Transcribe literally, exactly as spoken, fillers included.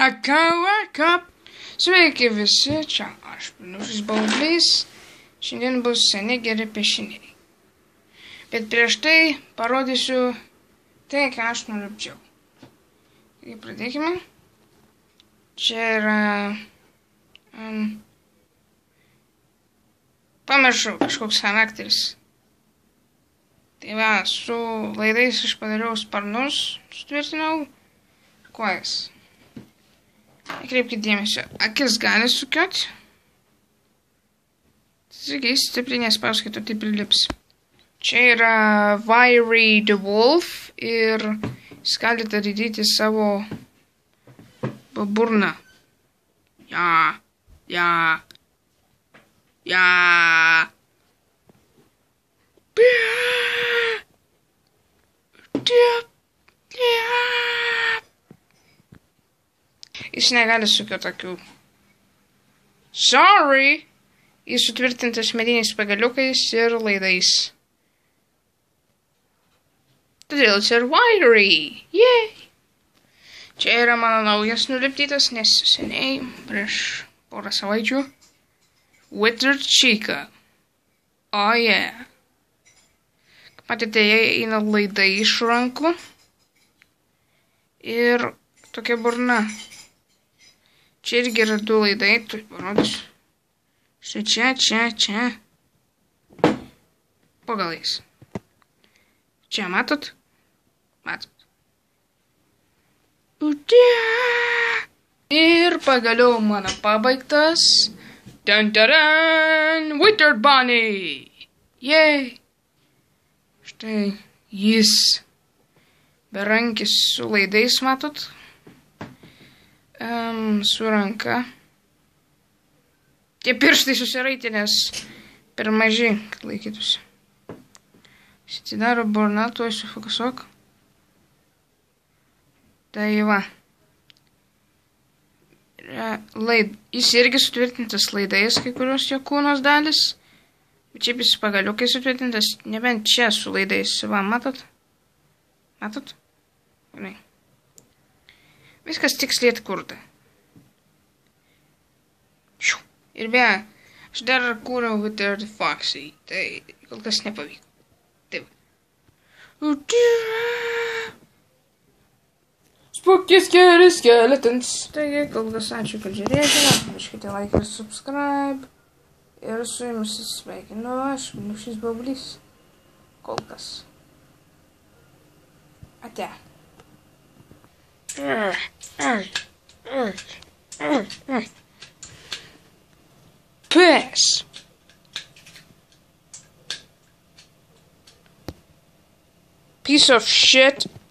Wake up, wake up. Sveiki visi, čia aš, Minušis Baublys. Šiandien bus seni geri piešiniai. Bet prieš tai parodysiu tai, ką aš nulipdžiau. Taigi pradėkime. Čia yra... Um, pamiršau, kažkoks charakteris. Tai va, su laidais aš padariau sparnus, sutvirtinau kojas. Nekreipkite dėmesio, akis gali sukioti. Taigi, stipriai nespauskite, taip ir lips. Čia yra Wiry the Wolf ir jūs galite daryti savo burną. Ja, ja, ja. Jis negali sukioti akių. Sorry! Jis sutvirtintas mediniais pagaliukais ir laidais. Todėl jis ir wiry. Yay! Čia yra mano naujas nulipdytas, nes seniai, prieš porą savaičių. Withered Chica. Oh yeah. Kaip matėte, jie eina laidai iš rankų. Ir tokia burna. Čia irgi yra du laidai, tu parodysiu. Štai čia, čia, čia. Po galais. Čia matot? Matot. Ir pagaliau mano pabaigtas. Dun, dun, dun, Withered Bunny. Yay. Štai jis. Berankis su laidais, matot? Um, su ranka. Tie pirštai susiraitė, nes per maži, kad laikytųsi. Atsidaro burna, tuoj sufokusuok. Tai va. Laid. Jis irgi sutvirtintas laidais, kai kurios jo kūnos dalis. Bet šiaip jis pagaliukai sutvirtintas, nebent čia su laidais. Va, matot? Matot? Gerai. Viskas tiksliai atkurta. Ir beje, aš dar kūriau Withered Foxy, tai kol kas nepavyko. Taip. Spooky scary skeletons. Taigi, kol kas ačiū, kad žiūrėjote. Pamirškite like ir subscribe. Ir su jumis sveikinu aš, Minušis Baublys. Kol kas. Ate. Peace. Piece of shit.